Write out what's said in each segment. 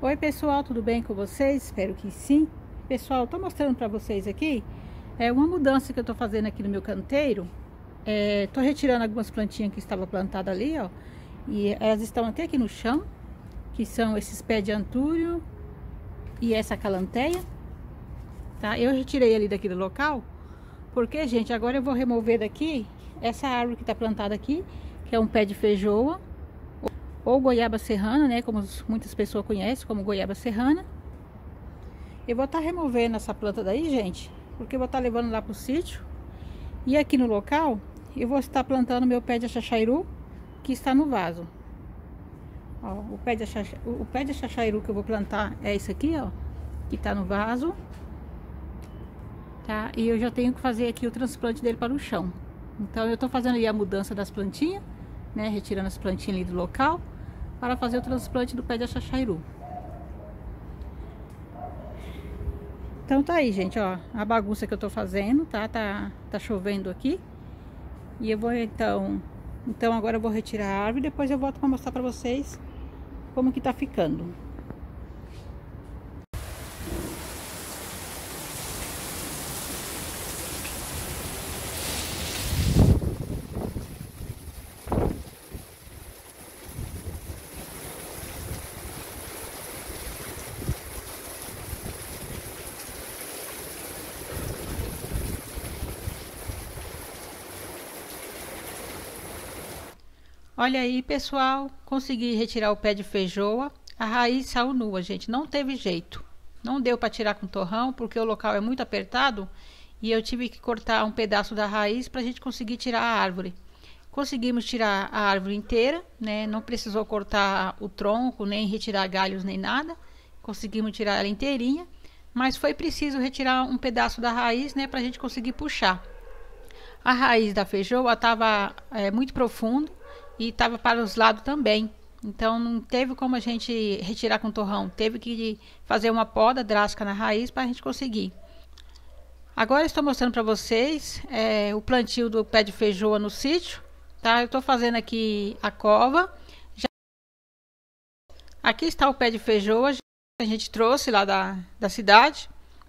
Oi pessoal, tudo bem com vocês? Espero que sim. Pessoal, tô mostrando para vocês aqui uma mudança que eu tô fazendo aqui no meu canteiro. Tô retirando algumas plantinhas que estavam plantadas ali, ó, e elas estão até aqui no chão, que são esses pés de antúrio e essa calanteia, tá? Eu retirei ali daquele local porque, gente, agora eu vou remover daqui essa árvore que tá plantada aqui, que é um pé de feijoa ou goiaba serrana, né, como muitas pessoas conhecem como goiaba serrana. Eu vou estar removendo essa planta daí, gente, porque eu vou estar levando lá pro sítio. E aqui no local eu vou estar plantando meu pé de achachairu, que está no vaso. Ó, o pé de achachairu que eu vou plantar é esse aqui, ó, que tá no vaso, tá? E eu já tenho que fazer aqui o transplante dele para o chão. Então eu tô fazendo aí a mudança das plantinhas, né, retirando as plantinhas ali do local para fazer o transplante do pé de achachairu. Então tá aí, gente, ó, a bagunça que eu tô fazendo, tá? Tá chovendo aqui. E eu vou então agora eu vou retirar a árvore e depois eu volto para mostrar para vocês como que tá ficando. Olha aí, pessoal, consegui retirar o pé de feijoa. A raiz saiu nua, gente, não teve jeito. Não deu para tirar com torrão, porque o local é muito apertado e eu tive que cortar um pedaço da raiz para a gente conseguir tirar a árvore. Conseguimos tirar a árvore inteira, né? Não precisou cortar o tronco, nem retirar galhos, nem nada. Conseguimos tirar ela inteirinha, mas foi preciso retirar um pedaço da raiz, né, para a gente conseguir puxar. A raiz da feijoa estava muito profundo e estava para os lados também, então não teve como a gente retirar com torrão, teve que fazer uma poda drástica na raiz para a gente conseguir. Agora estou mostrando para vocês o plantio do pé de feijoa no sítio, tá? Eu estou fazendo aqui a cova. Aqui está o pé de feijoa que a gente trouxe lá da cidade.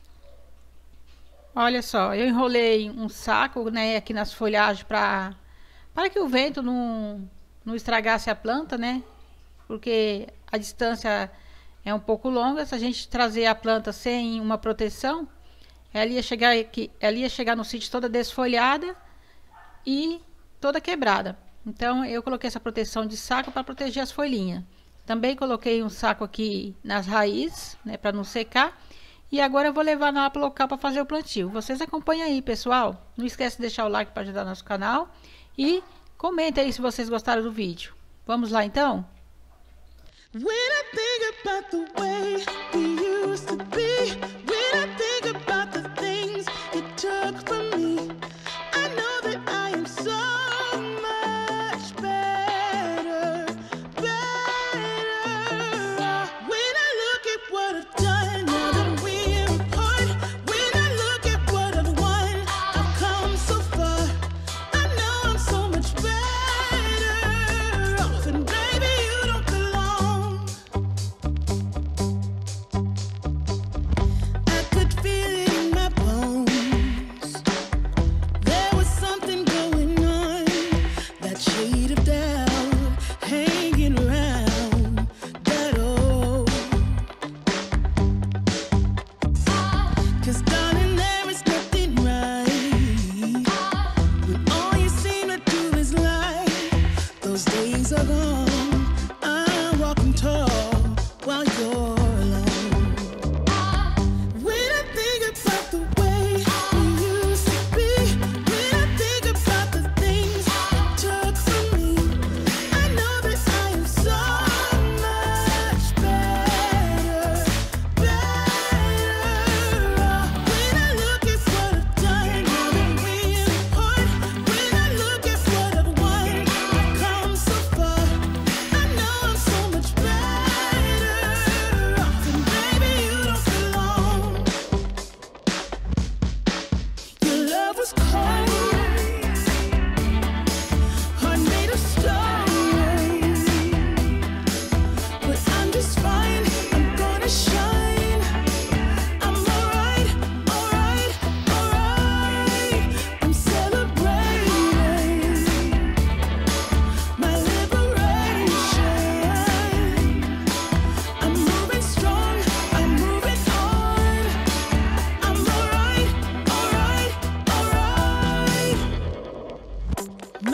Olha só, eu enrolei um saco, né, aqui nas folhagens para que o vento não estragasse a planta, né? Porque a distância é um pouco longa. Se a gente trazer a planta sem uma proteção, ela ia chegar no sítio toda desfolhada e toda quebrada. Então eu coloquei essa proteção de saco para proteger as folhinhas. Também coloquei um saco aqui nas raízes, né, para não secar. E agora eu vou levar lá para o local para fazer o plantio. Vocês acompanham aí, pessoal. Não esquece de deixar o like para ajudar nosso canal e comenta aí se vocês gostaram do vídeo. Vamos lá então? When I think about the way we used to be, when I think about the things you took from me, I know that I am so much better. When I look at what I've done, now that we're apart, when I look at what I've won, I've come so far. I know I'm so much better off, and baby, you don't belong.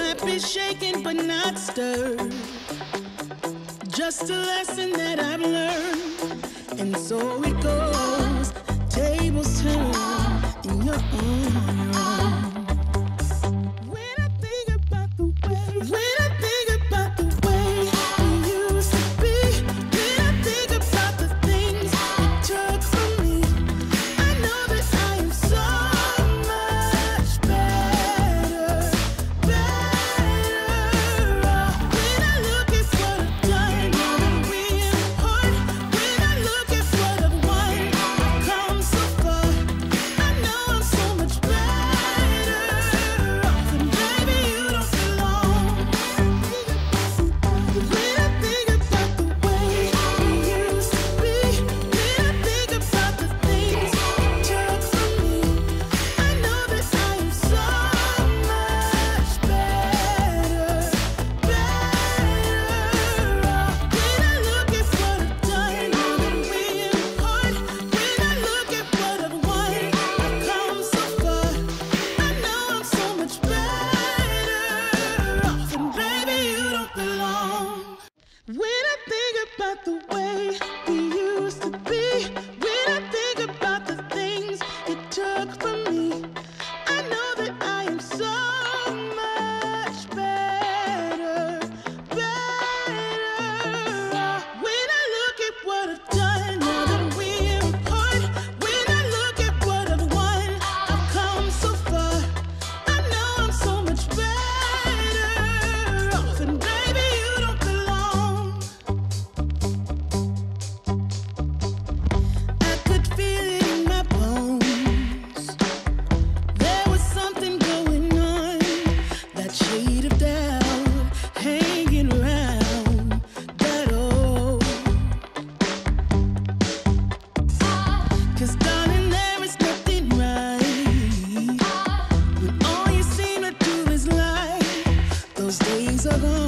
might be shaken but not stirred. Just a lesson that I've learned, and so it goes. Tables turn, and you're on your own. When I think about the way we used to be, when I think about the things you took from me, I know that I am so much better off. When I look at what I've done, now that we're apart, when I look at what I've won, I've come so far. I know I'm so much better off, and baby, you don't belong. When I think about the way we used to be, when I think about the things you took from me, I know that I am so much better off. When I look at what I've done, now that we're apart, when I look at what I've won, I've come so far. I know I'm so much better off, and baby, you don't belong. When I think about the way we used to be, when I think about the things you took from me, I know that I am so much better off. When I look at what I've done, now that we're apart, when I look at what I've won, I've come so far. I know I'm so much better off, and baby, you don't belong. I could feel it in my bones. There was something going on, that shade of doubt hanging around that old. 'Cause darling, there is nothing right when all you seem to do is lie. Those days are gone.